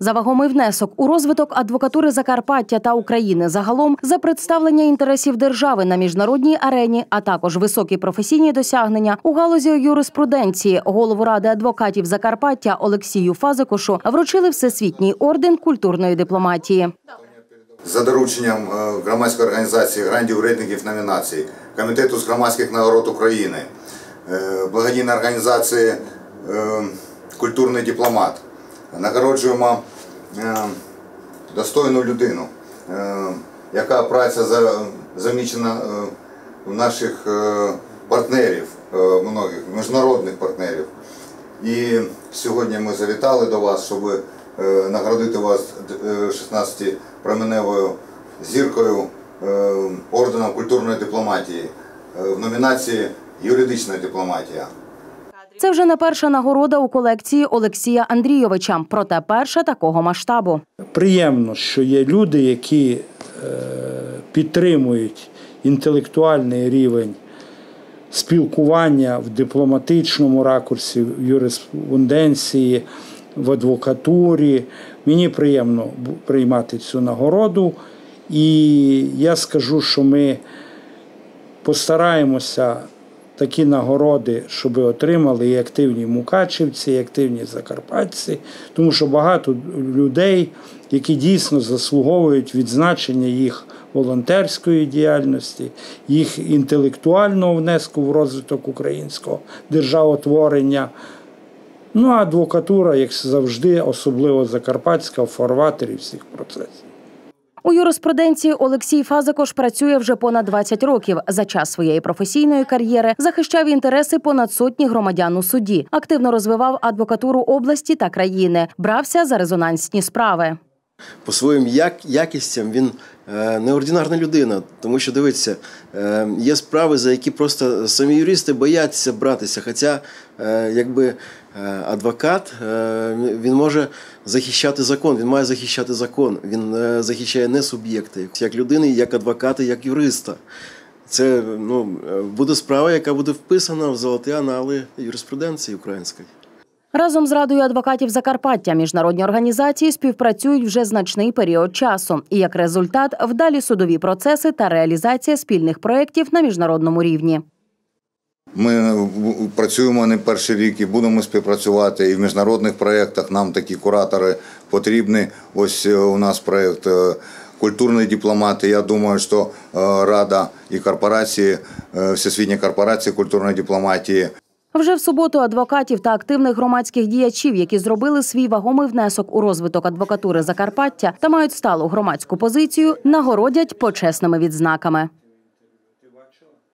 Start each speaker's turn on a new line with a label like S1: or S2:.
S1: За вагомий внесок у розвиток адвокатури Закарпаття та України загалом, за представлення інтересів держави на міжнародній арені, а також високі професійні досягнення у галузі юриспруденції голову Ради адвокатів Закарпаття Олексію Фазикушу вручили Всесвітній орден культурної дипломатії.
S2: За дорученням громадської організації грантів, рейтингів, номінацій, Комітету з громадських нагород України, благодійної організації «Культурний дипломат» нагороджуємо достойну людину, яка праця замічена у наших партнерів, многих міжнародних партнерів. І сьогодні ми завітали до вас, щоб нагородити вас 16-променевою зіркою орденом культурної дипломатії в номінації «Юридична дипломатія».
S1: Це вже не перша нагорода у колекції Олексія Андрійовича, проте перша такого масштабу.
S3: Приємно, що є люди, які підтримують інтелектуальний рівень спілкування в дипломатичному ракурсі, в юриспруденції, в адвокатурі. Мені приємно приймати цю нагороду. І я скажу, що ми постараємося такі нагороди, щоб отримали і активні мукачівці, і активні закарпатці, тому що багато людей, які дійсно заслуговують відзначення їх волонтерської діяльності, їх інтелектуального внеску в розвиток українського державотворення. Ну, а адвокатура, як завжди, особливо закарпатська, в фарватері всіх процесів.
S1: У юриспруденції Олексій Фазикуш працює вже понад 20 років. За час своєї професійної кар'єри захищав інтереси понад сотні громадян у суді, активно розвивав адвокатуру області та країни, брався за резонансні справи.
S4: По своїм якістям він неординарна людина, тому що, дивіться, є справи, за які просто самі юристи бояться братися, хоча, якби, адвокат, він може захищати закон, він має захищати закон, він захищає не суб'єкти, як людини, як адвоката, як юриста. Це, буде справа, яка буде вписана в золоті анали юриспруденції української.
S1: Разом з Радою адвокатів Закарпаття міжнародні організації співпрацюють вже значний період часу. І як результат – вдалі судові процеси та реалізація спільних проєктів на міжнародному рівні.
S2: Ми працюємо не перший рік і будемо співпрацювати і в міжнародних проєктах. Нам такі куратори потрібні. Ось у нас проєкт «Культурний дипломат». Я думаю, що Рада і корпорації, Всесвітня корпорація культурної дипломатії.
S1: Вже в суботу адвокатів та активних громадських діячів, які зробили свій вагомий внесок у розвиток адвокатури Закарпаття та мають сталу громадську позицію, нагородять почесними відзнаками.